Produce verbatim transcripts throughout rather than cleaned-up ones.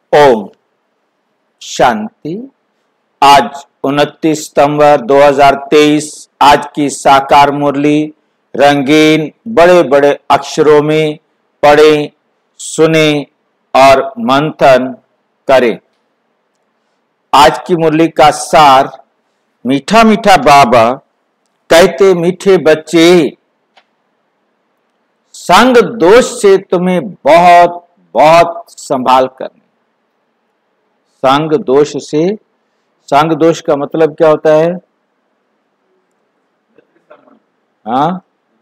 ओम शांति। आज उनतीस सितंबर दो हज़ार तेईस। आज की साकार मुरली रंगीन बड़े बड़े अक्षरों में पढ़ें, सुने और मंथन करें। आज की मुरली का सार, मीठा मीठा बाबा कहते, मीठे बच्चे, संग दोष से तुम्हें बहुत बहुत संभाल करना। संग दोष से, संग दोष का मतलब क्या होता है? हाँ,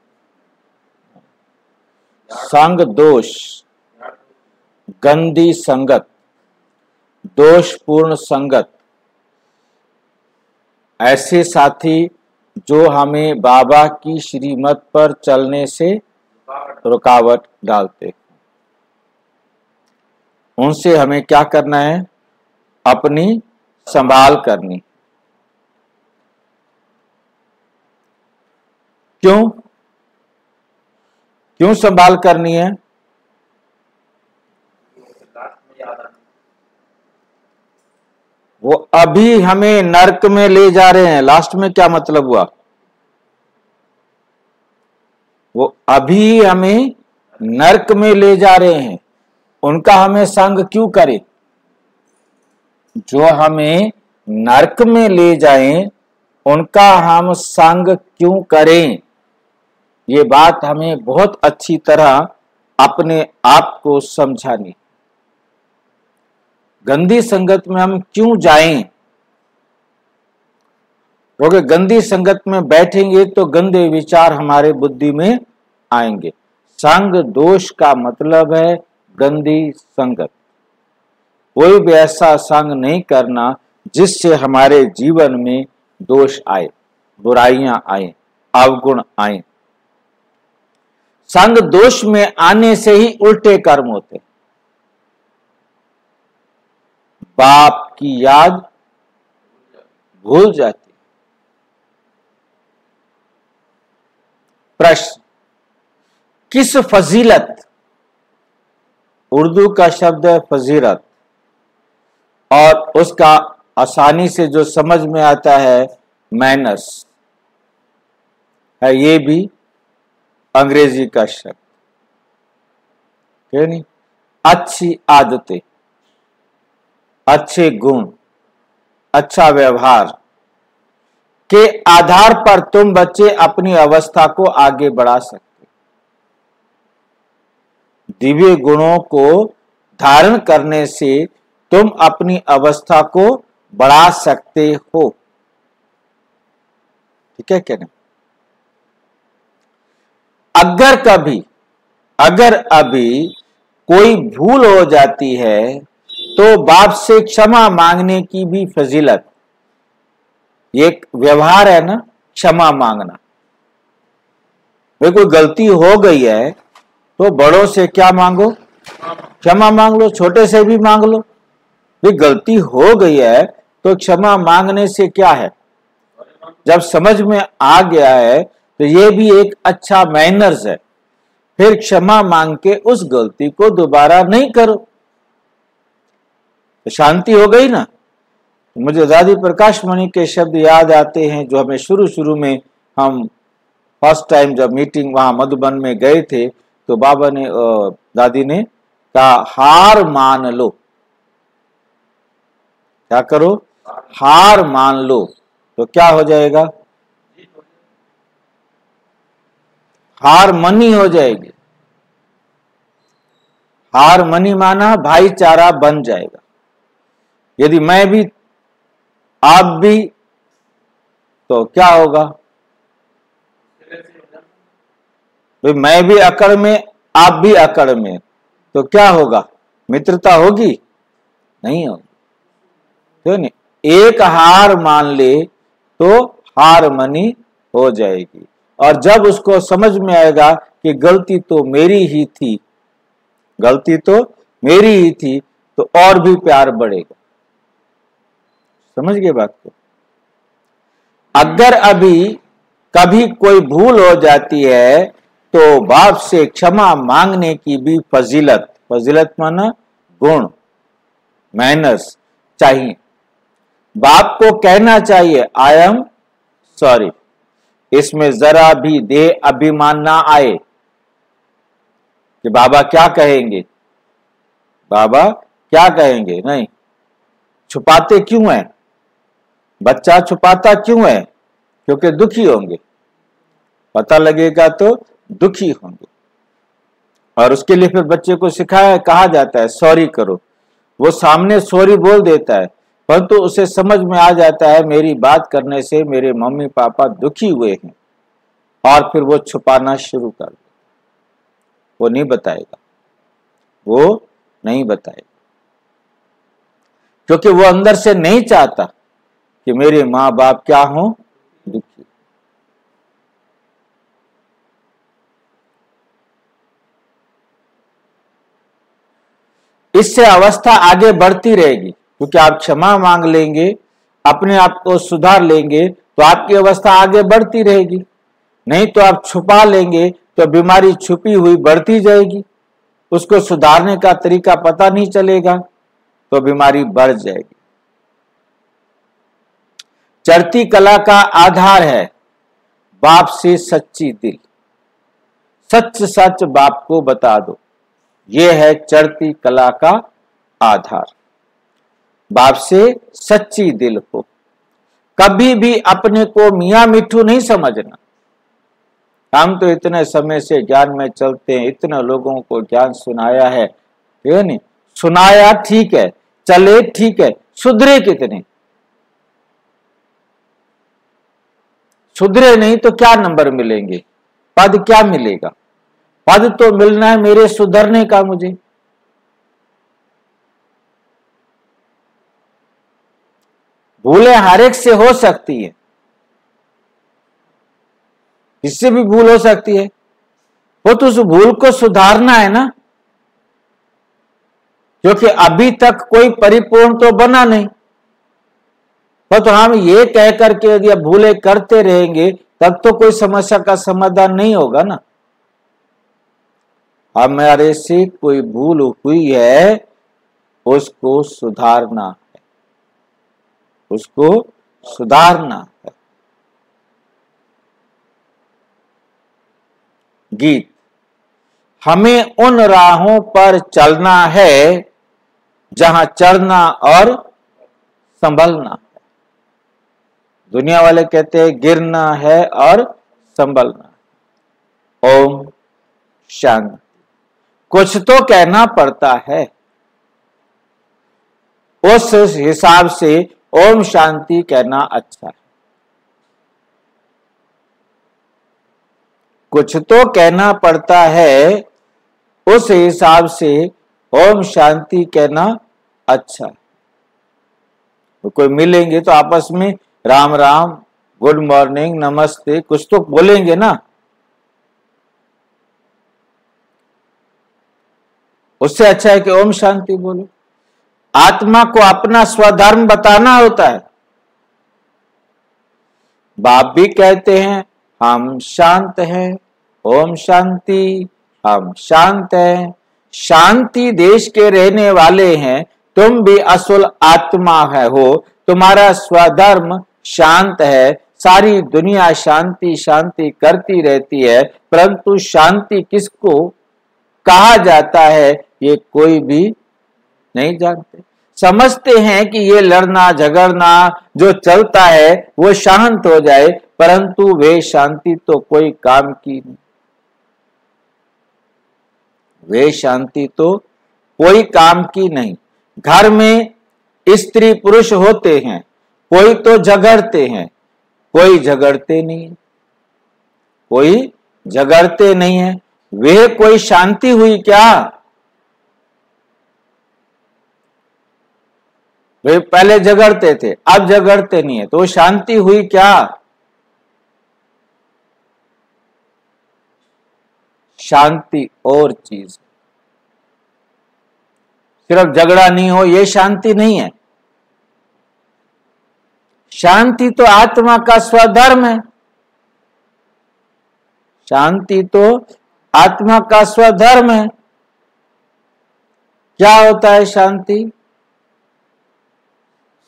संग दोष, गंदी संगत, दोषपूर्ण संगत, ऐसे साथी जो हमें बाबा की श्रीमत पर चलने से रुकावट डालते, उनसे हमें क्या करना है? अपनी संभाल करनी। क्यों क्यों संभाल करनी है? वो अभी हमें नरक में ले जा रहे हैं। लास्ट में क्या मतलब हुआ? वो अभी हमें नरक में ले जा रहे हैं, उनका हमें संग क्यों करें? जो हमें नरक में ले जाएं, उनका हम संग क्यों करें? ये बात हमें बहुत अच्छी तरह अपने आप को समझानी। गंदी संगत में हम क्यों जाएं? क्योंकि गंदी संगत में बैठेंगे तो गंदे विचार हमारे बुद्धि में आएंगे। संग दोष का मतलब है गंदी संगत। कोई भी ऐसा संग नहीं करना जिससे हमारे जीवन में दोष आए, बुराइयां आए, अवगुण आए। संग दोष में आने से ही उल्टे कर्म होते। बाप की याद भूल जाती। प्रश्न, किस फजीलत, उर्दू का शब्द है फजीलत, और उसका आसानी से जो समझ में आता है मैनर्स है, ये भी अंग्रेजी का शब्द है। नहीं, अच्छी आदतें, अच्छे गुण, अच्छा व्यवहार के आधार पर तुम बच्चे अपनी अवस्था को आगे बढ़ा सकते। दिव्य गुणों को धारण करने से तुम अपनी अवस्था को बढ़ा सकते हो। ठीक है क्या नहीं? अगर कभी, अगर अभी कोई भूल हो जाती है तो बाप से क्षमा मांगने की भी फजीलत, एक व्यवहार है ना, क्षमा मांगना। भाई कोई गलती हो गई है तो बड़ों से क्या मांगो? क्षमा मांग लो। छोटे से भी मांग लो। भाई गलती हो गई है तो क्षमा मांगने से क्या है? जब समझ में आ गया है तो ये भी एक अच्छा मैनर्स है। फिर क्षमा मांग के उस गलती को दोबारा नहीं करो, तो शांति हो गई ना। तो मुझे दादी प्रकाश मणि के शब्द याद आते हैं जो हमें शुरू शुरू में, हम फर्स्ट टाइम जब मीटिंग वहां मधुबन में गए थे तो बाबा ने, दादी ने कहा, हार मान लो। क्या करो? हार मान लो। तो क्या हो जाएगा? हार मनी हो जाएगी। हार मनी माना भाईचारा बन जाएगा। यदि मैं भी, आप भी, तो क्या होगा? तो मैं भी अकड़ में, आप भी अकड़ में, तो क्या होगा? मित्रता होगी? नहीं होगी। तो नहीं, एक हार मान ले तो हार मनी हो जाएगी। और जब उसको समझ में आएगा कि गलती तो मेरी ही थी, गलती तो मेरी ही थी, तो और भी प्यार बढ़ेगा। समझ गए बात को? अगर अभी कभी कोई भूल हो जाती है तो बाप से क्षमा मांगने की भी फजीलत, फजीलत माना गुण, मैनर्स चाहिए। बाप को कहना चाहिए आई एम सॉरी, इसमें जरा भी देह अभिमान ना आए कि बाबा क्या कहेंगे, बाबा क्या कहेंगे, नहीं। छुपाते क्यों है, बच्चा छुपाता क्यों है, क्योंकि दुखी होंगे, पता लगेगा तो दुखी होंगे। और उसके लिए फिर बच्चे को सिखाया कहा जाता है सॉरी करो। वो सामने सॉरी बोल देता है, परंतु उसे समझ में आ जाता है मेरी बात करने से मेरे मम्मी पापा दुखी हुए हैं, और फिर वो छुपाना शुरू कर देता, वो नहीं बताएगा, वो नहीं बताएगा, क्योंकि वो अंदर से नहीं चाहता कि मेरे माँ बाप क्या हो, दुखी। इससे अवस्था आगे बढ़ती रहेगी, क्योंकि आप क्षमा मांग लेंगे, अपने आप को सुधार लेंगे तो आपकी अवस्था आगे बढ़ती रहेगी। नहीं तो आप छुपा लेंगे तो बीमारी छुपी हुई बढ़ती जाएगी, उसको सुधारने का तरीका पता नहीं चलेगा तो बीमारी बढ़ जाएगी। चढ़ती कला का आधार है बाप से सच्ची दिल, सच सच बाप को बता दो, यह है चढ़ती कला का आधार। बाप से सच्ची दिल हो, कभी भी अपने को मियां मिठू नहीं समझना। हम तो इतने समय से ज्ञान में चलते हैं, इतने लोगों को ज्ञान सुनाया है, ठीक है नहीं, सुनाया ठीक है, चले ठीक है, सुधरे कितने? सुधरे नहीं तो क्या नंबर मिलेंगे, पद क्या मिलेगा? पद तो मिलना है मेरे सुधरने का मुझे। भूलें हर एक से हो सकती है, इससे भी भूल हो सकती है, वो तो उस भूल को सुधारना है ना, क्योंकि अभी तक कोई परिपूर्ण तो बना नहीं। पर तो हम ये कह करके यदि भूले करते रहेंगे तब तो कोई समस्या का समाधान नहीं होगा ना। हमारे से कोई भूल हुई है उसको सुधारना है, उसको सुधारना है। गीत, हमें उन राहों पर चलना है जहां चढ़ना और संभलना है। दुनिया वाले कहते हैं गिरना है और संभलना है। ओम शांति। कुछ तो कहना पड़ता है, उस हिसाब से ओम शांति कहना अच्छा है। कुछ तो कहना पड़ता है, उस हिसाब से ओम शांति कहना अच्छा है। तो कोई मिलेंगे तो आपस में राम राम, गुड मॉर्निंग, नमस्ते कुछ तो बोलेंगे ना, उससे अच्छा है कि ओम शांति बोलो। आत्मा को अपना स्वधर्म बताना होता है। बाप भी कहते हैं हम शांत हैं, ओम शांति, हम शांत हैं, शांति देश के रहने वाले हैं, तुम भी असल आत्मा है हो, तुम्हारा स्वधर्म शांत है, सारी दुनिया शांति शांति करती रहती है, परंतु शांति किसको कहा जाता है ये कोई भी नहीं जानते। समझते हैं कि ये लड़ना झगड़ना जो चलता है वो शांत हो जाए, परंतु वे शांति तो कोई काम की नहीं, वे शांति तो कोई काम की नहीं। घर में स्त्री पुरुष होते हैं, कोई तो झगड़ते हैं, कोई झगड़ते नहीं है, कोई झगड़ते नहीं है, वे कोई शांति हुई क्या? वे पहले झगड़ते थे अब झगड़ते नहीं है, तो वो शांति हुई क्या? शांति और चीज, सिर्फ झगड़ा नहीं हो ये शांति नहीं है। शांति तो आत्मा का स्वधर्म है, शांति तो आत्मा का स्वधर्म है। क्या होता है शांति?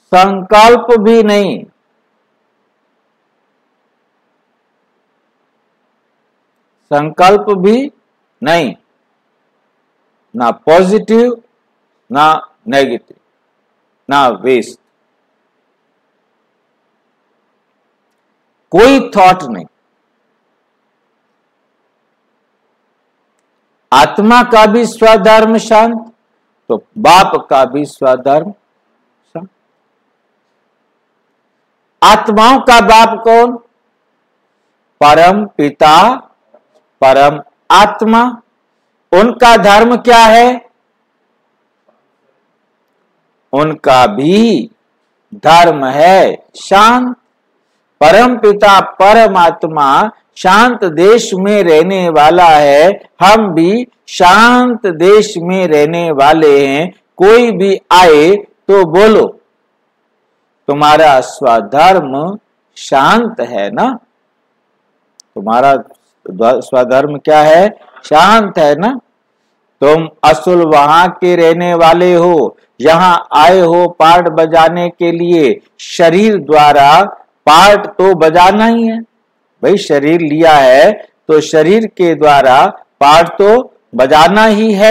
संकल्प भी नहीं, संकल्प भी नहीं, ना पॉजिटिव ना नेगेटिव ना वेस्ट, कोई थॉट नहीं। आत्मा का भी स्वधर्म शांत, तो बाप का भी स्वधर्म शांत। आत्माओं का बाप कौन? परम पिता, परम आत्मा। उनका धर्म क्या है? उनका भी धर्म है शांत। परम पिता परमात्मा शांत देश में रहने वाला है, हम भी शांत देश में रहने वाले हैं। कोई भी आए तो बोलो तुम्हारा स्वधर्म शांत है ना, तुम्हारा स्वधर्म क्या है? शांत है ना। तुम असल वहां के रहने वाले हो, यहां आए हो पार्ट बजाने के लिए, शरीर द्वारा पार्ट तो बजाना ही है भाई। शरीर लिया है तो शरीर के द्वारा पार्ट तो बजाना ही है।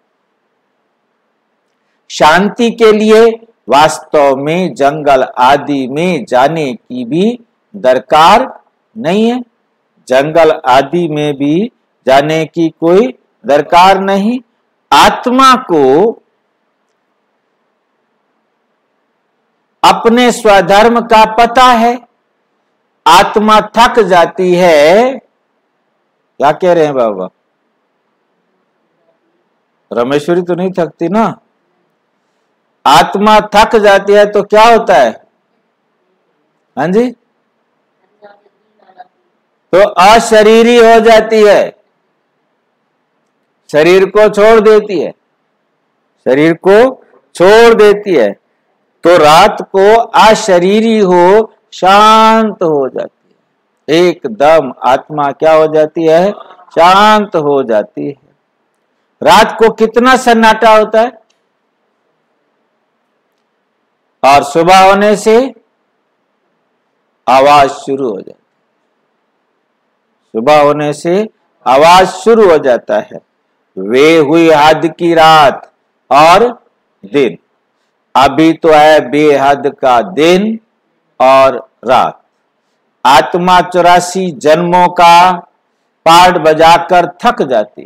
शांति के लिए वास्तव में जंगल आदि में जाने की भी दरकार नहीं है, जंगल आदि में भी जाने की कोई दरकार नहीं। आत्मा को अपने स्वधर्म का पता है। आत्मा थक जाती है, क्या कह रहे हैं बाबा? रमेश्वरी तो नहीं थकती ना। आत्मा थक जाती है तो क्या होता है? हाँ जी, तो अशरीरी हो जाती है, शरीर को छोड़ देती है, शरीर को छोड़ देती है। तो रात को अशरीरी हो, शांत हो जाती है, एकदम आत्मा क्या हो जाती है? शांत हो जाती है। रात को कितना सन्नाटा होता है, और सुबह होने से आवाज शुरू हो जाती है, सुबह होने से आवाज शुरू हो जाता है। वे हुई हद की रात और दिन, अभी तो है बेहद का दिन और रात। आत्मा चौरासी जन्मों का पार्ट बजाकर थक जाती,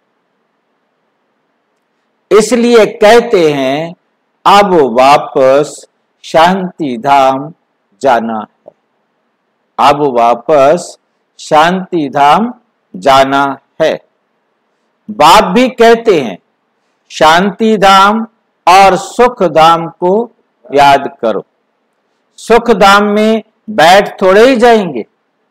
इसलिए कहते हैं अब वापस शांति धाम जाना है, अब वापस शांति धाम जाना है। बाप भी कहते हैं शांति धाम और सुख धाम को याद करो। सुख धाम में बैठ थोड़े ही जाएंगे,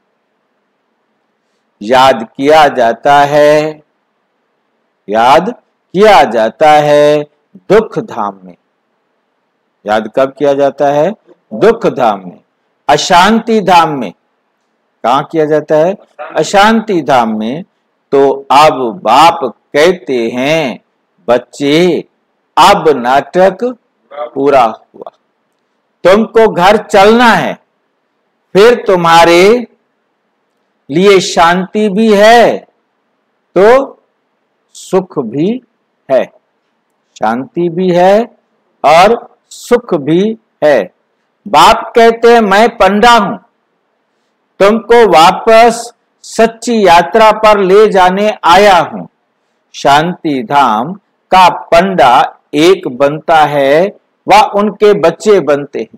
याद किया जाता है, याद किया जाता है दुख धाम में। याद कब किया जाता है? दुख धाम में। अशांति धाम में कहां किया जाता है? अशांति धाम में। तो अब बाप कहते हैं बच्चे अब नाटक पूरा हुआ, तुमको घर चलना है, फिर तुम्हारे लिए शांति भी है तो सुख भी है, शांति भी है और सुख भी है। बाप कहते हैं मैं पंडा हूं, तुमको वापस सच्ची यात्रा पर ले जाने आया हूं। शांति धाम का पंडा एक बनता है, वह उनके बच्चे बनते हैं।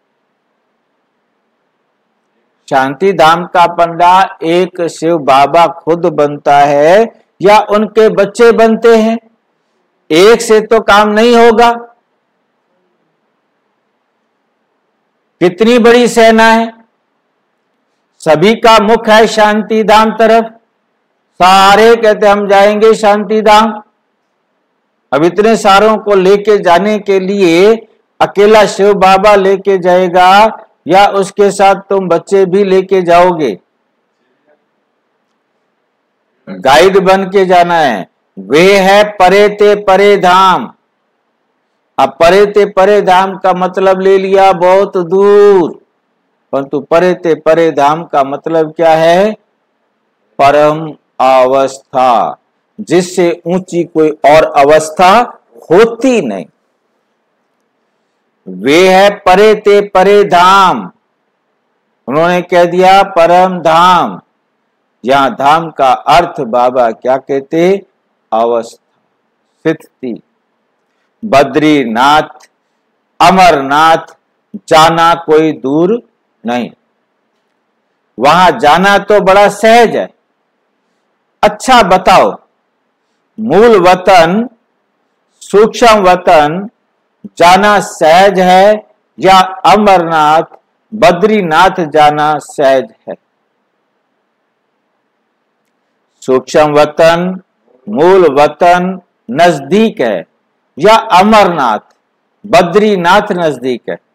शांति धाम का पंडा एक शिव बाबा खुद बनता है या उनके बच्चे बनते हैं? एक से तो काम नहीं होगा। कितनी बड़ी सेना है, सभी का मुख है शांति धाम तरफ, सारे कहते हम जाएंगे शांति धाम। अब इतने सारों को लेके जाने के लिए अकेला शिव बाबा लेके जाएगा या उसके साथ तुम बच्चे भी लेके जाओगे? गाइड बन के जाना है। वे है परे ते परे धाम, अब परे ते परे धाम का मतलब ले लिया बहुत दूर, परंतु परे ते परे धाम का मतलब क्या है? परम अवस्था, जिससे ऊंची कोई और अवस्था होती नहीं। वे है परे ते परे धाम। उन्होंने कह दिया परम धाम। यहां धाम का अर्थ बाबा क्या कहते? अवस्था, स्थिति। बद्रीनाथ, अमरनाथ जाना कोई दूर नहीं, वहां जाना तो बड़ा सहज है। अच्छा बताओ, मूल वतन, सूक्ष्म वतन जाना सहज है या अमरनाथ, बद्रीनाथ जाना सहज है? सूक्ष्म वतन, मूल वतन नजदीक है या अमरनाथ, बद्रीनाथ नजदीक है?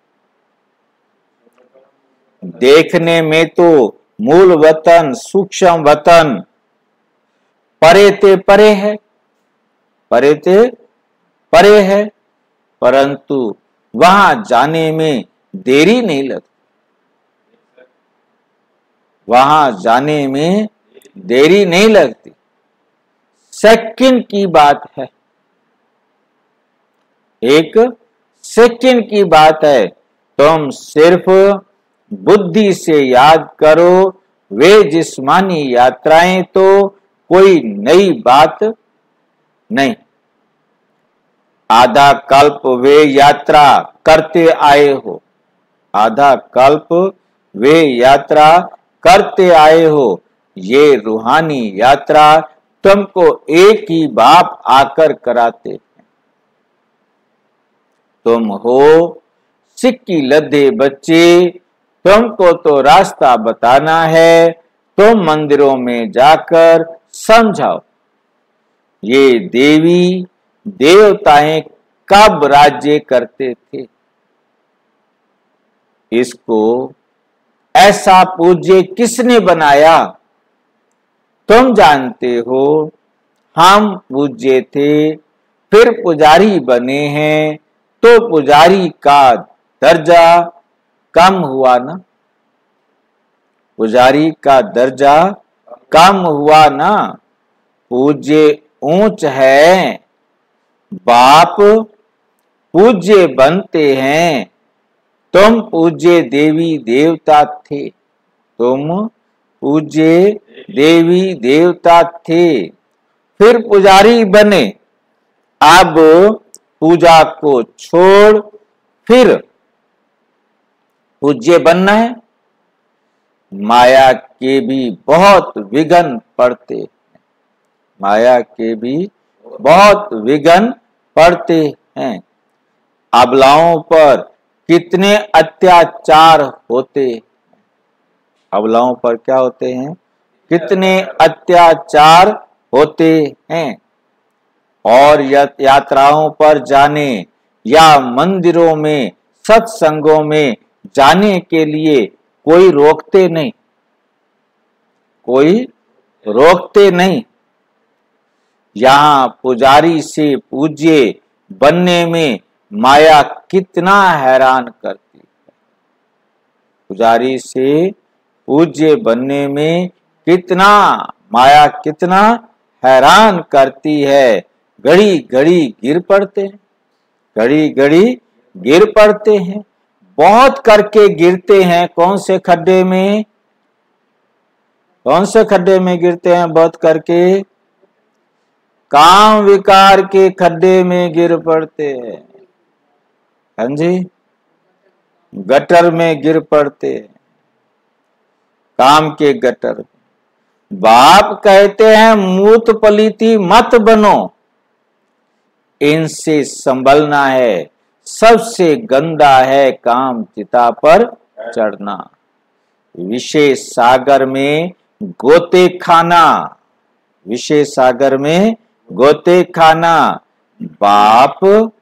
देखने में तो मूल वतन, सूक्ष्म वतन परे ते परे है, परे ते परे है, परंतु वहां जाने में देरी नहीं लगती। वहां जाने में देरी नहीं लगती, सेकंड की बात है, एक सेकंड की बात है। तुम सिर्फ बुद्धि से याद करो, वे जिस्मानी यात्राएं तो कोई नई बात नहीं। आधा कल्प वे यात्रा करते आए हो, आधा कल्प वे यात्रा करते आए हो। ये रूहानी यात्रा तुमको एक ही बाप आकर कराते। तुम हो सिक्की लद्दे बच्चे, तुमको तो रास्ता बताना है। तुम मंदिरों में जाकर समझाओ, ये देवी देवताएं कब राज्य करते थे? इसको ऐसा पूज्य किसने बनाया? तुम जानते हो, हम पूज्य थे, फिर पुजारी बने हैं, तो पुजारी का दर्जा कम हुआ ना? पुजारी का दर्जा कम हुआ ना? पूज्य ऊंच है, बाप पूज्य बनते हैं। तुम पूज्य देवी देवता थे, तुम पूज्य देवी देवता थे, फिर पुजारी बने। अब पूजा को छोड़ फिर पूज्य बनना है। माया के भी बहुत विघ्न पड़ते हैं, माया के भी बहुत विघ्न पड़ते हैं। अबलाओं पर कितने अत्याचार होते हैं, अबलाओं पर क्या होते हैं? कितने अत्याचार होते हैं। और यात्राओं पर जाने या मंदिरों में, सत्संगों में जाने के लिए कोई रोकते नहीं, कोई रोकते नहीं। यहां पुजारी से पूज्य बनने में माया कितना हैरान करती है, पुजारी से पूज्य बनने में कितना माया कितना हैरान करती है। घड़ी घड़ी गिर पड़ते हैं, घड़ी घड़ी गिर पड़ते हैं, बहुत करके गिरते हैं। कौन से खड्डे में, कौन से खड्डे में गिरते हैं? बहुत करके काम विकार के खड्डे में गिर पड़ते हैं। हाँ जी, गटर में गिर पड़ते हैं, काम के गटर। बाप कहते हैं मूत पलीती मत बनो, इनसे संभलना है। सबसे गंदा है काम चिता पर चढ़ना, विशेष सागर में गोते खाना, विशेष सागर में गोते खाना। बाप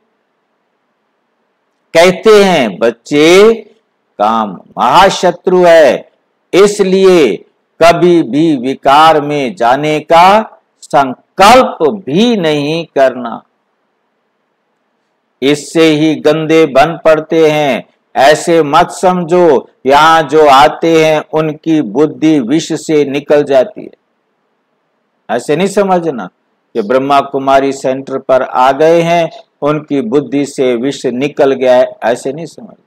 कहते हैं बच्चे, काम महाशत्रु है, इसलिए कभी भी विकार में जाने का संकल्प भी नहीं करना। इससे ही गंदे बन पड़ते हैं। ऐसे मत समझो, यहाँ जो आते हैं उनकी बुद्धि विष से निकल जाती है। ऐसे नहीं समझना कि ब्रह्मा कुमारी सेंटर पर आ गए हैं, उनकी बुद्धि से विष निकल गया है, ऐसे नहीं समझना।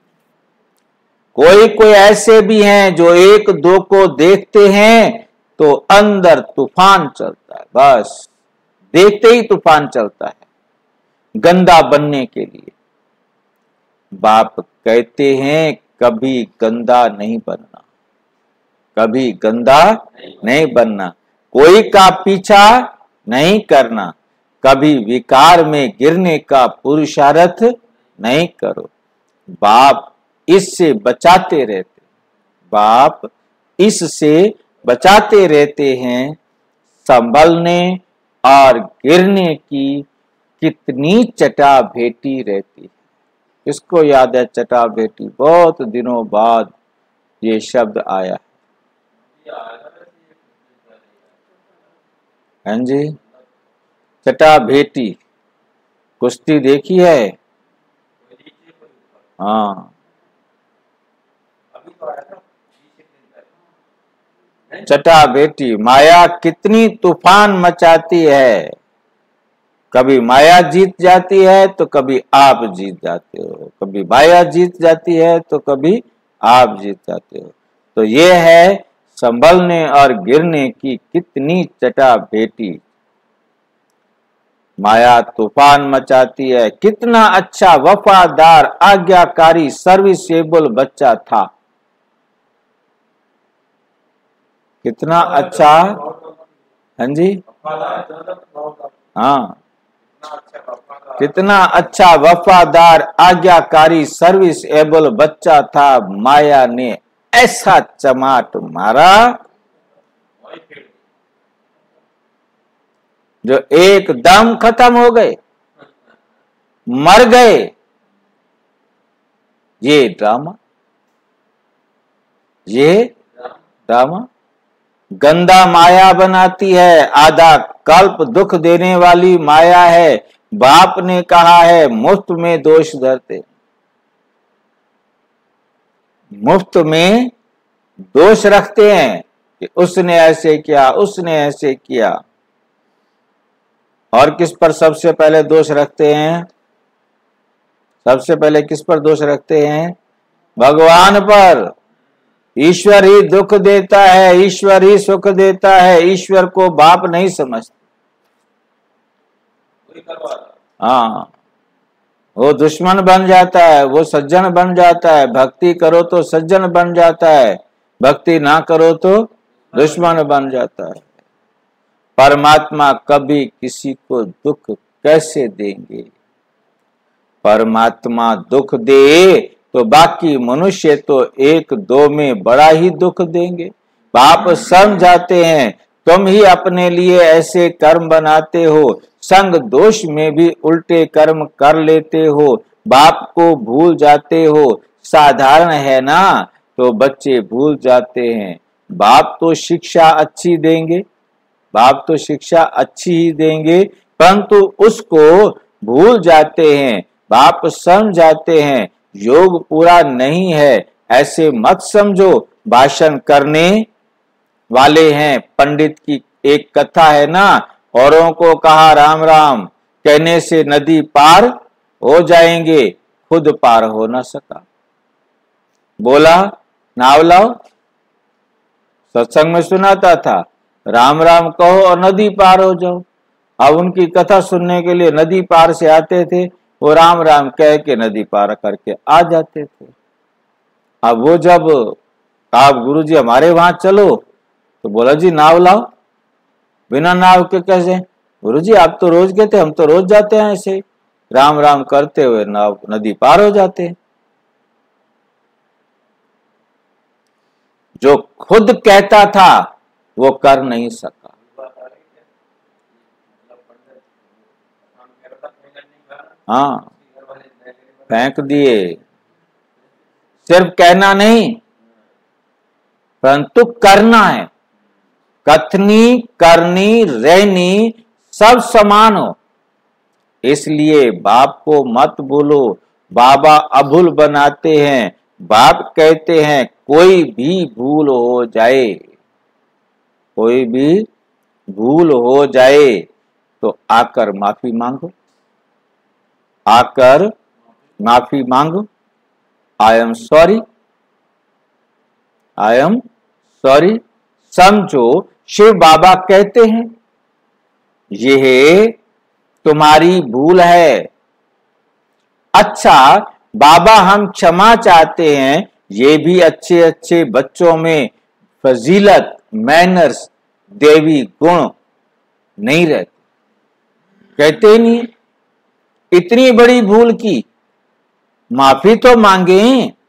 कोई कोई ऐसे भी हैं जो एक दो को देखते हैं तो अंदर तूफान चलता है, बस देखते ही तूफान चलता है गंदा बनने के लिए। बाप कहते हैं कभी गंदा नहीं बनना, कभी गंदा नहीं बनना, कोई का पीछा नहीं करना, कभी विकार में गिरने का पुरुषार्थ नहीं करो। बाप इससे बचाते रहते, बाप इससे बचाते रहते हैं। संभलने और गिरने की कितनी चटा भेटी रहती है। इसको याद है चटा भेटी, बहुत दिनों बाद ये शब्द आया। हाँ जी, चटा भेटी कुश्ती देखी है? हाँ, चटा बेटी माया कितनी तूफान मचाती है। कभी माया जीत जाती है तो कभी आप जीत जाते हो, कभी माया जीत जाती है तो कभी आप जीत जाते हो। तो ये है संभलने और गिरने की कितनी चटा बेटी। माया तूफान मचाती है। कितना अच्छा वफादार आज्ञाकारी सर्विसेबल बच्चा था, कितना अच्छा। हाँ जी, हाँ, कितना अच्छा वफादार आज्ञाकारी सर्विस एबल बच्चा था। माया ने ऐसा चमाट मारा जो एकदम खत्म हो गए, मर गए। ये ड्रामा, ये ड्रामा गंदा माया बनाती है। आधा कल्प दुख देने वाली माया है। बाप ने कहा है मुफ्त में दोष धरते, मुफ्त में दोष रखते हैं कि उसने ऐसे किया, उसने ऐसे किया। और किस पर सबसे पहले दोष रखते हैं? सबसे पहले किस पर दोष रखते हैं? भगवान पर। ईश्वर ही दुख देता है, ईश्वर ही सुख देता है, ईश्वर को बाप नहीं समझते। हाँ, वो दुश्मन बन जाता है, वो सज्जन बन जाता है। भक्ति करो तो सज्जन बन जाता है, भक्ति ना करो तो दुश्मन बन जाता है। परमात्मा कभी किसी को दुख कैसे देंगे? परमात्मा दुख दे तो बाकी मनुष्य तो एक दो में बड़ा ही दुख देंगे। बाप समझाते हैं तुम ही अपने लिए ऐसे कर्म बनाते हो, संग दोष में भी उल्टे कर्म कर लेते हो, बाप को भूल जाते हो। साधारण है ना, तो बच्चे भूल जाते हैं। बाप तो शिक्षा अच्छी देंगे, बाप तो शिक्षा अच्छी ही देंगे, परंतु उसको भूल जाते हैं। बाप समझाते हैं योग पूरा नहीं है, ऐसे मत समझो। भाषण करने वाले हैं। पंडित की एक कथा है ना, औरों को कहा राम राम, कहने से नदी पार हो जाएंगे, खुद पार हो ना सका। बोला नाव लाओ, सत्संग में सुनाता था राम राम कहो और नदी पार हो जाओ। अब उनकी कथा सुनने के लिए नदी पार से आते थे, वो राम राम कह के नदी पार करके आ जाते थे। अब वो जब आप गुरुजी हमारे वहां चलो, तो बोला जी नाव लाओ। बिना नाव के कैसे? गुरुजी आप तो रोज कहते, हम तो रोज जाते हैं ऐसे राम राम करते हुए नाव नदी पार हो जाते हैं। जो खुद कहता था वो कर नहीं सका। हाँ, फेंक दिए। सिर्फ कहना नहीं, परंतु करना है। कथनी करनी रहनी सब समान हो। इसलिए बाप को मत बोलो, बाबा अभूल बनाते हैं। बाप कहते हैं कोई भी भूल हो जाए, कोई भी भूल हो जाए तो आकर माफी मांगो, आकर माफी मांगो। I am sorry, I am sorry समझो। शिव बाबा कहते हैं यह तुम्हारी भूल है। अच्छा बाबा हम क्षमा चाहते हैं, ये भी अच्छे अच्छे बच्चों में फजीलत, मैनर्स, देवी गुण नहीं रहते, कहते नहीं इतनी बड़ी भूल की माफी तो मांगे।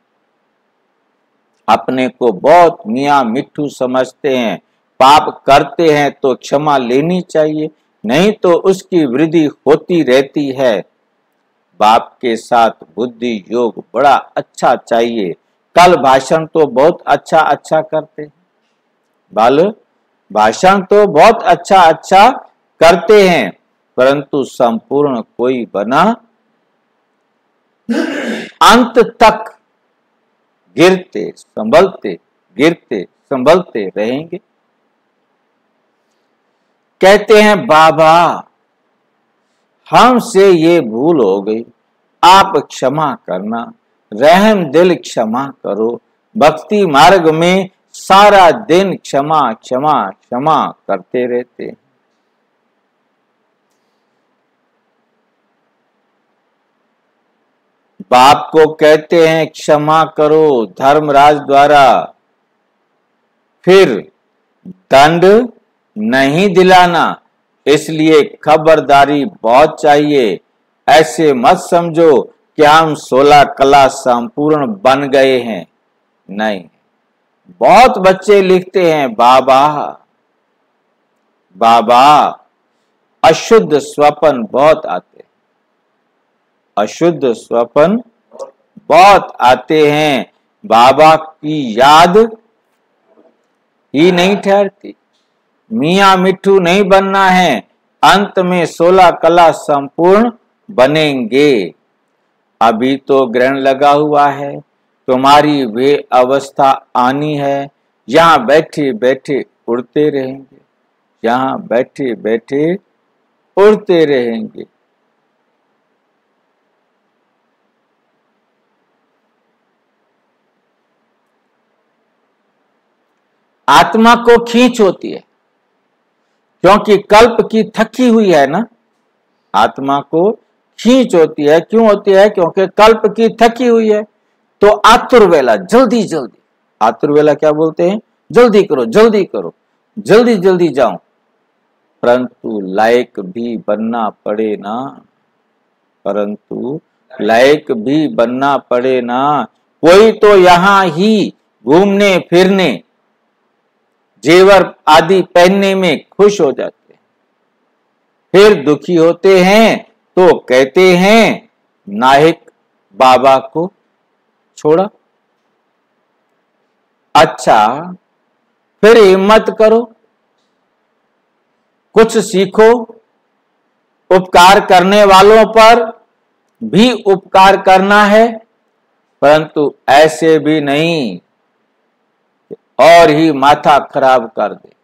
अपने को बहुत मियां मिट्ठू समझते हैं, पाप करते हैं तो क्षमा लेनी चाहिए, नहीं तो उसकी वृद्धि होती रहती है। बाप के साथ बुद्धि योग बड़ा अच्छा चाहिए। कल भाषण तो बहुत अच्छा अच्छा करते हैं, बाल भाषण तो बहुत अच्छा अच्छा करते हैं, परंतु संपूर्ण कोई बना अंत तक गिरते संभलते गिरते संभलते रहेंगे। कहते हैं बाबा हमसे ये भूल हो गई, आप क्षमा करना, रहम दिल क्षमा करो। भक्ति मार्ग में सारा दिन क्षमा क्षमा क्षमा करते रहते हैं। बाप को कहते हैं क्षमा करो धर्मराज द्वारा, फिर दंड नहीं दिलाना, इसलिए खबरदारी बहुत चाहिए। ऐसे मत समझो कि हम सोलह कला संपूर्ण बन गए हैं, नहीं। बहुत बच्चे लिखते हैं बाबा बाबा अशुद्ध स्वप्न बहुत आते, अशुद्ध स्वप्न बहुत आते हैं, बाबा की याद ही नहीं ठहरती। मियां मिट्ठू नहीं बनना है, अंत में सोलह कला संपूर्ण बनेंगे। अभी तो ग्रहण लगा हुआ है, तुम्हारी वे अवस्था आनी है, यहां बैठे बैठे उड़ते रहेंगे, यहां बैठे बैठे उड़ते रहेंगे। आत्मा को खींच होती है, क्योंकि कल्प की थकी हुई है ना। आत्मा को खींच होती है, क्यों होती है? क्योंकि कल्प की थकी हुई है। तो आतुर वेला, जल्दी जल्दी, आतुर वेला क्या बोलते हैं? जल्दी करो जल्दी करो, जल्दी जल्दी जाओ। परंतु लायक भी बनना पड़े ना, परंतु लायक भी बनना पड़े ना। कोई तो यहां ही घूमने फिरने, जेवर आदि पहनने में खुश हो जाते हैं, फिर दुखी होते हैं तो कहते हैं नाहिक बाबा को छोड़ा। अच्छा फिर हिम्मत करो, कुछ सीखो, उपकार करने वालों पर भी उपकार करना है, परंतु ऐसे भी नहीं और ही माथा खराब कर दे,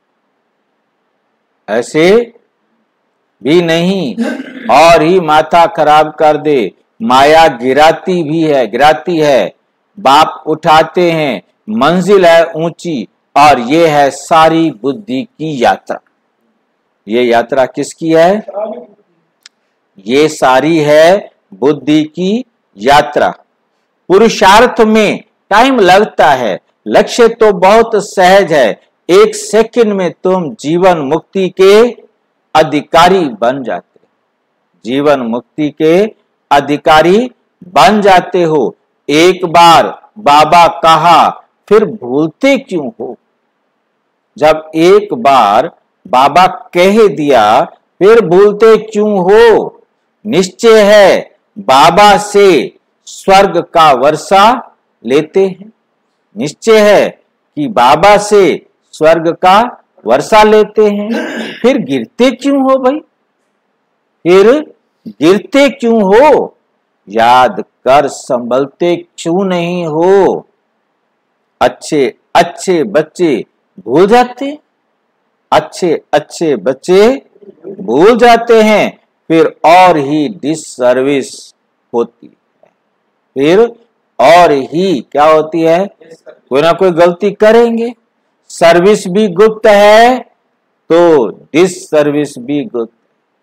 ऐसे भी नहीं और ही माथा खराब कर दे। माया गिराती भी है, गिराती है, बाप उठाते हैं, मंजिल है ऊंची, और ये है सारी बुद्धि की यात्रा। ये यात्रा किसकी है? ये सारी है बुद्धि की यात्रा। पुरुषार्थ में टाइम लगता है, लक्ष्य तो बहुत सहज है, एक सेकंड में तुम जीवन मुक्ति के अधिकारी बन जाते, जीवन मुक्ति के अधिकारी बन जाते हो। एक बार बाबा कहा फिर भूलते क्यों हो? जब एक बार बाबा कह दिया फिर भूलते क्यों हो? निश्चय है बाबा से स्वर्ग का वर्षा लेते हैं, निश्चय है कि बाबा से स्वर्ग का वर्षा लेते हैं, फिर गिरते क्यों हो भाई? फिर गिरते क्यों हो, याद कर संभलते क्यों नहीं हो। अच्छे अच्छे बच्चे भूल जाते, अच्छे अच्छे बच्चे भूल जाते हैं, फिर और ही डिससर्विस होती है, फिर और ही क्या होती है, कोई ना कोई गलती करेंगे। सर्विस भी गुप्त है तो डिससर्विस भी गुप्त।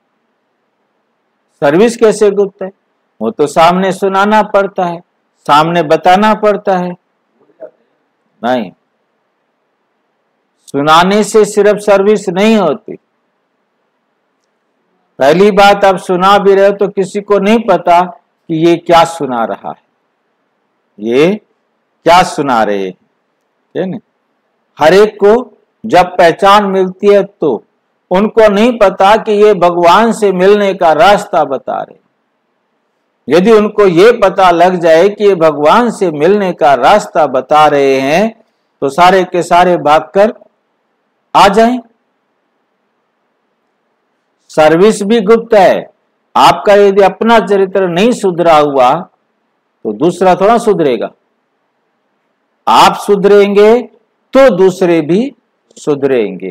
सर्विस कैसे गुप्त है, वो तो सामने सुनाना पड़ता है, सामने बताना पड़ता है। नहीं, सुनाने से सिर्फ सर्विस नहीं होती। पहली बात, आप सुना भी रहे हो तो किसी को नहीं पता कि ये क्या सुना रहा है, ये क्या सुना रहे है ना। हर एक को जब पहचान मिलती है तो उनको नहीं पता कि ये भगवान से मिलने का रास्ता बता रहे। यदि उनको ये पता लग जाए कि ये भगवान से मिलने का रास्ता बता रहे हैं तो सारे के सारे भागकर आ जाएं। सर्विस भी गुप्त है। आपका यदि अपना चरित्र नहीं सुधरा हुआ तो दूसरा थोड़ा सुधरेगा। आप सुधरेंगे तो दूसरे भी सुधरेंगे।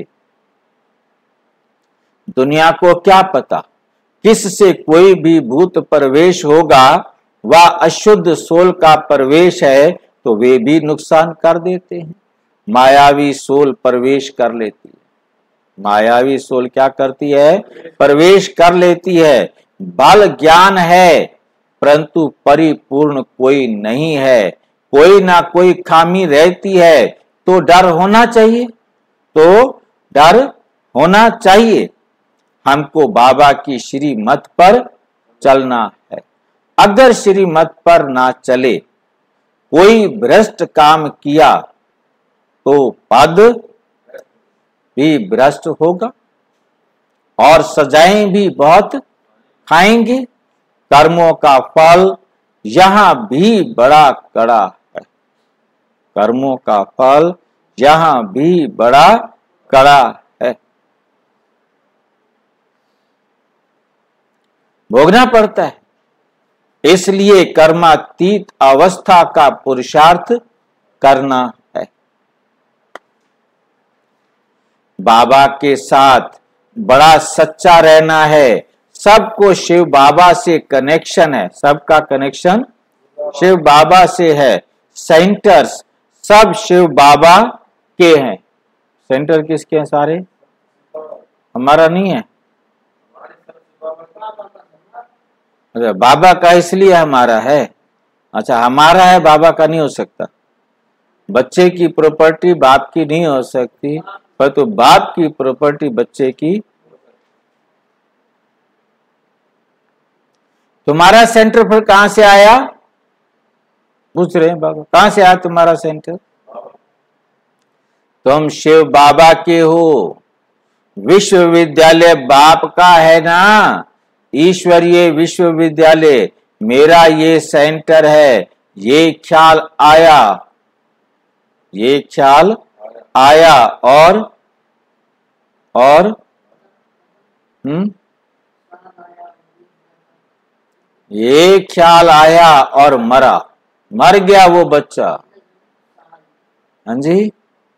दुनिया को क्या पता किससे कोई भी भूत प्रवेश होगा, वह अशुद्ध सोल का प्रवेश है तो वे भी नुकसान कर देते हैं। मायावी सोल प्रवेश कर लेती है, मायावी सोल क्या करती है, प्रवेश कर लेती है। बल ज्ञान है परंतु परिपूर्ण कोई नहीं है, कोई ना कोई खामी रहती है, तो डर होना चाहिए, तो डर होना चाहिए। हमको बाबा की श्रीमत पर चलना है। अगर श्रीमत पर ना चले, कोई भ्रष्ट काम किया तो पद भी भ्रष्ट होगा और सजाएं भी बहुत खाएंगे। कर्मों का फल यहां भी बड़ा कड़ा है, कर्मों का फल यहां भी बड़ा कड़ा है, भोगना पड़ता है। इसलिए कर्मातीत अवस्था का पुरुषार्थ करना है। बाबा के साथ बड़ा सच्चा रहना है। सबको शिव बाबा से कनेक्शन है, सबका कनेक्शन शिव बाबा से है। सेंटर्स सब शिव बाबा के हैं। सेंटर किसके हैं सारे, हमारा नहीं है। अच्छा, बाबा का इसलिए हमारा है। अच्छा, हमारा है, बाबा का नहीं हो सकता। बच्चे की प्रॉपर्टी बाप की नहीं हो सकती, पर तो बाप की प्रॉपर्टी बच्चे की। तुम्हारा सेंटर फिर कहां से आया, पूछ रहे हैं बाबा, कहां से आया तुम्हारा सेंटर? तुम शिव बाबा के हो। विश्वविद्यालय बाप का है ना, ईश्वरीय विश्वविद्यालय मेरा ये सेंटर है। ये ख्याल आया, ये ख्याल आया और और हम्म ये ख्याल आया और मरा, मर गया वो बच्चा। हाँ जी,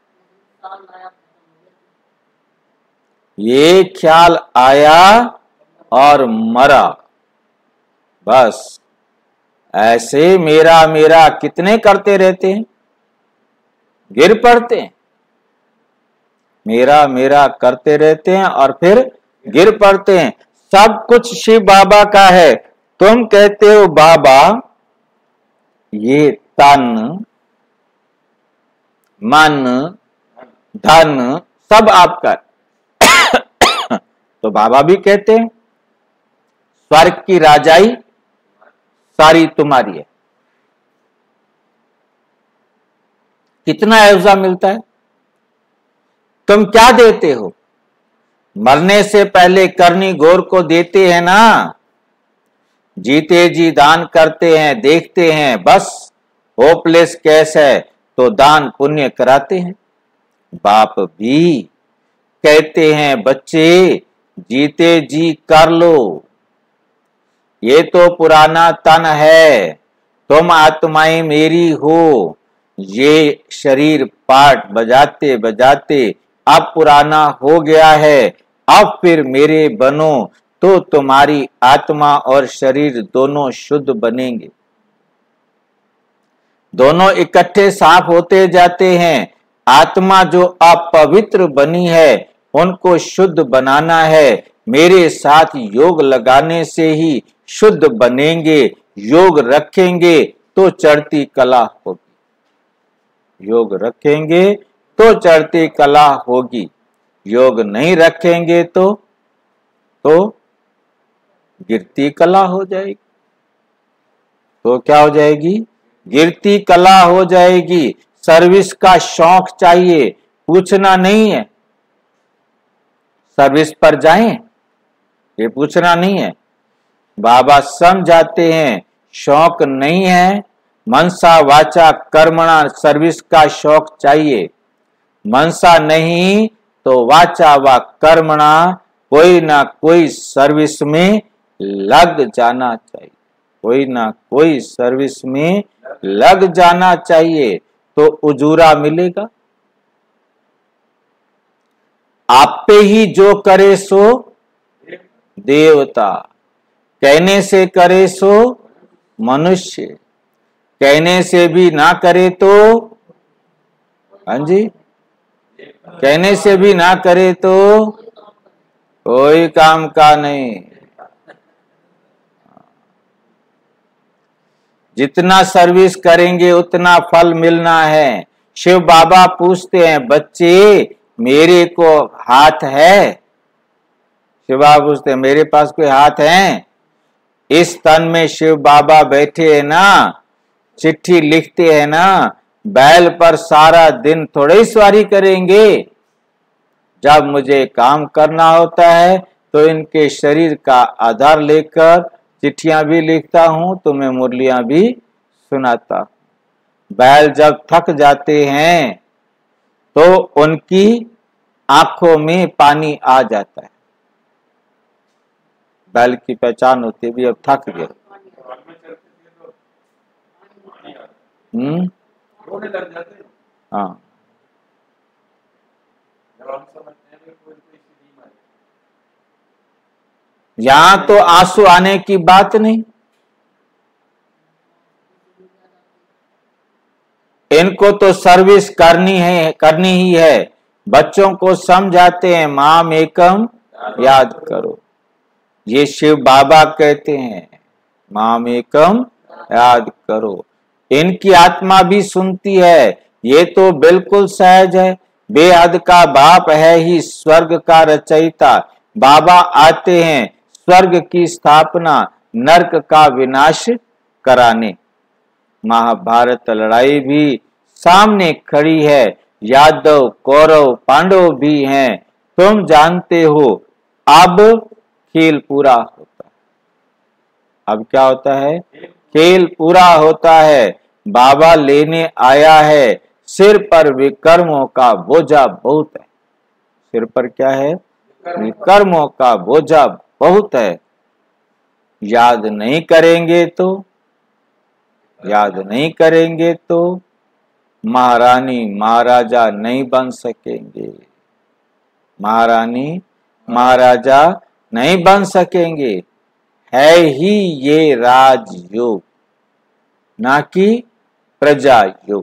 ये ख्याल आया और मरा, बस। ऐसे मेरा मेरा कितने करते रहते हैं, गिर पड़ते हैं। मेरा मेरा करते रहते हैं और फिर गिर पड़ते हैं। सब कुछ शिव बाबा का है। तुम कहते हो बाबा, ये तन मन धन सब आपका है। तो बाबा भी कहते हैं स्वर्ग की राजाई सारी तुम्हारी है। कितना एवजा मिलता है, तुम क्या देते हो? मरने से पहले करनी गौर को देते हैं ना, जीते जी दान करते हैं, देखते हैं बस होपलेस केस है तो दान पुण्य कराते हैं। बाप भी कहते हैं बच्चे जीते जी कर लो, ये तो पुराना तन है, तुम आत्माएं मेरी हो। ये शरीर पाठ बजाते बजाते अब पुराना हो गया है, अब फिर मेरे बनो तो तुम्हारी आत्मा और शरीर दोनों शुद्ध बनेंगे। दोनों इकट्ठे साफ होते जाते हैं। आत्मा जो अपवित्र बनी है उनको शुद्ध बनाना है। मेरे साथ योग लगाने से ही शुद्ध बनेंगे। योग रखेंगे तो चढ़ती कला होगी। योग रखेंगे तो चढ़ती कला होगी। योग नहीं रखेंगे तो तो गिरती कला हो जाएगी। तो क्या हो जाएगी? गिरती कला हो जाएगी। सर्विस का शौक चाहिए, पूछना नहीं है सर्विस पर जाएं, ये पूछना नहीं है। बाबा समझाते हैं शौक नहीं है, मनसा वाचा कर्मणा सर्विस का शौक चाहिए। मनसा नहीं तो वाचा व कर्मणा कोई ना कोई सर्विस में लग जाना चाहिए। कोई ना कोई सर्विस में लग जाना चाहिए तो उजूरा मिलेगा। आप पे ही जो करे सो देवता, कहने से करे सो मनुष्य, कहने से भी ना करे तो हाँ जी, कहने से भी ना करे तो कोई काम का नहीं। जितना सर्विस करेंगे उतना फल मिलना है। शिव बाबा पूछते हैं बच्चे मेरे को हाथ है? शिव बाबा पूछते हैं मेरे पास कोई हाथ है? इस तन में शिव बाबा बैठे हैं ना, चिट्ठी लिखते हैं ना, बैल पर सारा दिन थोड़े ही सवारी करेंगे। जब मुझे काम करना होता है तो इनके शरीर का आधार लेकर चिट्ठियां भी लिखता हूं, तो मैं मुरलियां भी सुनाता हूं। बैल जब थक जाते हैं तो उनकी आंखों में पानी आ जाता है। बैल की पहचान होती है भी अब थक गए। हम्म हाँ, यहां तो आंसू आने की बात नहीं। इनको तो सर्विस करनी है, करनी ही है। बच्चों को समझाते हैं माम एकम याद करो। ये शिव बाबा कहते हैं माम एकम याद करो। इनकी आत्मा भी सुनती है। ये तो बिल्कुल सहज है। बेहद का बाप है ही स्वर्ग का रचयिता। बाबा आते हैं स्वर्ग की स्थापना, नरक का विनाश कराने। महाभारत लड़ाई भी सामने खड़ी है। यादव कौरव पांडव भी हैं। तुम जानते हो अब खेल पूरा होता है। अब क्या होता है? खेल पूरा होता है। बाबा लेने आया है। सिर पर विकर्मों का बोझा बहुत है। सिर पर क्या है? विकर्मों का बोझा बहुत है। याद नहीं करेंगे तो याद नहीं करेंगे तो महारानी महाराजा नहीं बन सकेंगे। महारानी महाराजा नहीं बन सकेंगे। है ही ये राजयोग, ना कि प्रजा योग।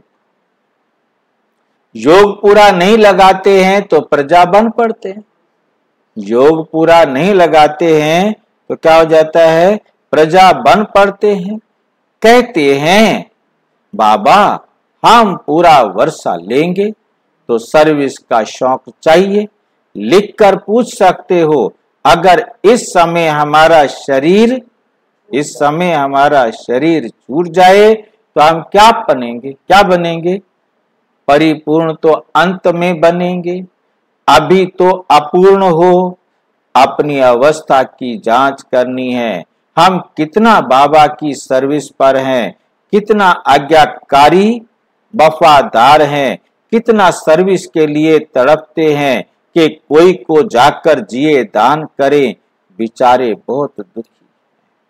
योग पूरा नहीं लगाते हैं तो प्रजा बन पड़ते हैं। योग पूरा नहीं लगाते हैं तो क्या हो जाता है? प्रजा बन पड़ते हैं। कहते हैं बाबा हम पूरा वर्षा लेंगे तो सर्विस का शौक चाहिए। लिखकर पूछ सकते हो अगर इस समय हमारा शरीर इस समय हमारा शरीर छूट जाए तो हम क्या बनेंगे? क्या बनेंगे? परिपूर्ण तो अंत में बनेंगे। अभी तो अपूर्ण हो। अपनी अवस्था की जांच करनी है। हम कितना बाबा की सर्विस पर हैं, कितना आज्ञाकारी वफादार हैं, कितना सर्विस के लिए तड़पते हैं कि कोई को जाकर जिए दान करें। बेचारे बहुत दुखी।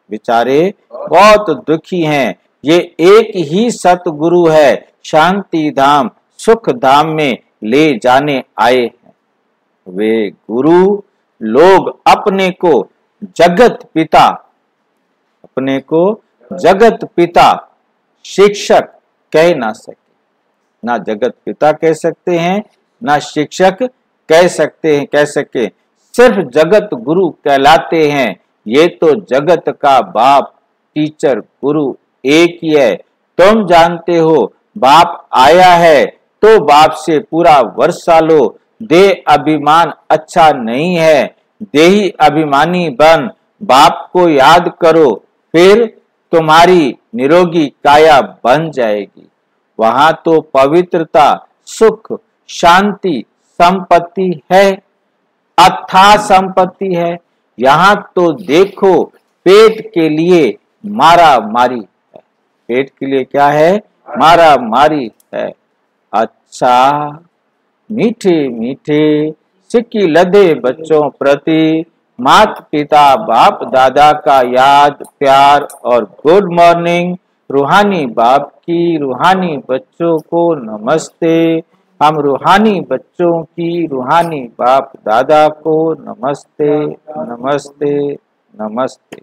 बेचारे बहुत दुखी हैं। ये एक ही सतगुरु है, शांति धाम सुख धाम में ले जाने आए हैं। वे गुरु लोग अपने को जगत पिता अपने को जगत पिता शिक्षक कह ना सके, ना जगत पिता कह सकते हैं, ना शिक्षक कह सकते हैं कह सके सिर्फ जगत गुरु कहलाते हैं। ये तो जगत का बाप टीचर गुरु एक ही है। तुम जानते हो बाप आया है तो बाप से पूरा वर्षा लो। दे अभिमान अच्छा नहीं है, देही अभिमानी बन बाप को याद करो, फिर तुम्हारी निरोगी काया बन जाएगी। वहां तो पवित्रता सुख शांति संपत्ति है, अथाह संपत्ति है। यहाँ तो देखो पेट के लिए मारा मारी है। पेट के लिए क्या है? मारा मारी है। अच्छा मीठे मीठे सिक्की लदे बच्चों प्रति माता पिता बाप दादा का याद प्यार और गुड मॉर्निंग। रूहानी बाप की रूहानी बच्चों को नमस्ते। हम रूहानी बच्चों की रूहानी बाप दादा को नमस्ते नमस्ते नमस्ते।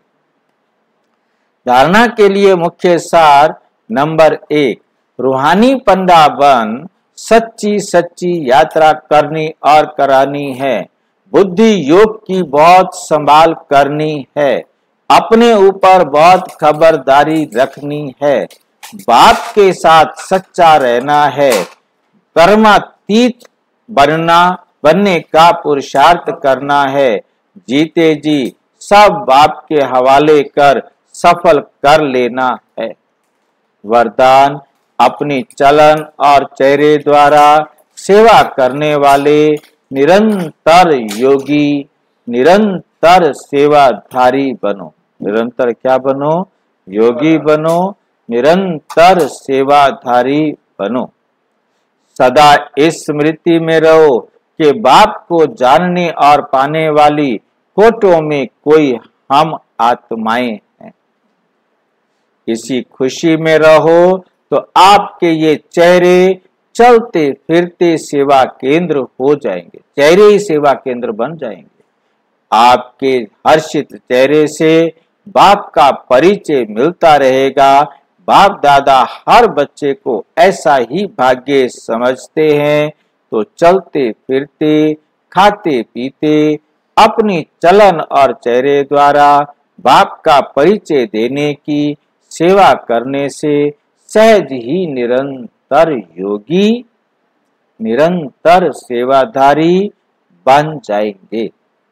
धारणा के लिए मुख्य सार नंबर एक, रूहानी पंडा बन सच्ची सच्ची यात्रा करनी और करानी है। बुद्धि योग की बहुत संभाल करनी है। अपने ऊपर बहुत खबरदारी रखनी है। बाप के साथ सच्चा रहना है। कर्मातीत बनना बनने का पुरुषार्थ करना है। जीते जी सब बाप के हवाले कर सफल कर लेना है। वरदान, अपनी चलन और चेहरे द्वारा सेवा करने वाले निरंतर योगी निरंतर सेवाधारी बनो। निरंतर क्या बनो? योगी बनो, निरंतर सेवाधारी बनो। सदा इस स्मृति में रहो कि बाप को जानने और पाने वाली कोटों में कोई हम आत्माएं हैं। इसी खुशी में रहो तो आपके ये चेहरे चलते फिरते सेवा केंद्र हो जाएंगे। चेहरे ही सेवा केंद्र बन जाएंगे। आपके हर्षित चेहरे से बाप का परिचय मिलता रहेगा। बाप दादा हर बच्चे को ऐसा ही भाग्य समझते हैं, तो चलते फिरते खाते पीते अपनी चलन और चेहरे द्वारा बाप का परिचय देने की सेवा करने से सहज ही निरंतर योगी निरंतर सेवाधारी बन जाएंगे।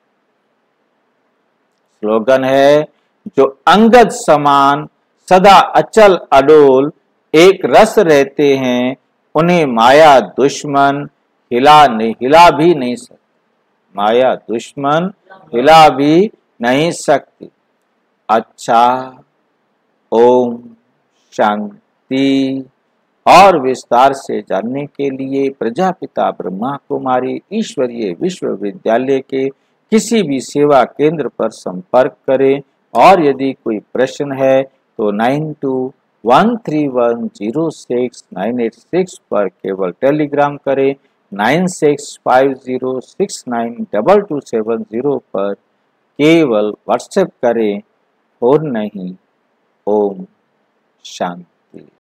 स्लोगन है, जो अंगद समान सदा अचल अडोल एक रस रहते हैं, उन्हें माया दुश्मन हिला नहीं हिला भी नहीं सकती। माया दुश्मन हिला भी नहीं सकती। अच्छा, ओम शांति। और विस्तार से जानने के लिए प्रजापिता ब्रह्मा कुमारी ईश्वरीय विश्वविद्यालय के किसी भी सेवा केंद्र पर संपर्क करें। और यदि कोई प्रश्न है तो nine two one three one zero six nine eight six पर केवल टेलीग्राम करें। Nine six five zero six nine double two seven zero पर केवल व्हाट्सएप करें और नहीं। ओम शांति।